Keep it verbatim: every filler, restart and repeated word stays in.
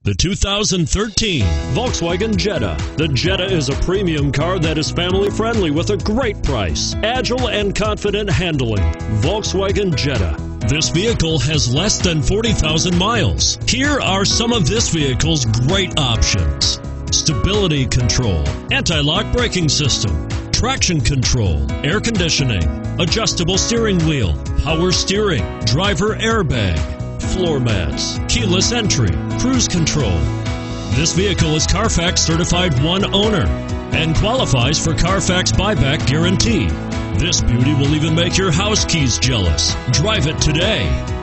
The two thousand thirteen Volkswagen Jetta. The Jetta is a premium car that is family friendly with a great price, agile and confident handling. Volkswagen Jetta. This vehicle has less than forty thousand miles. Here are some of this vehicle's great options: stability control, anti-lock braking system, traction control, air conditioning, adjustable steering wheel, power steering, driver airbag, floor mats, keyless entry, cruise control. This vehicle is Carfax certified one owner and qualifies for Carfax buyback guarantee. This beauty will even make your house keys jealous. Drive it today.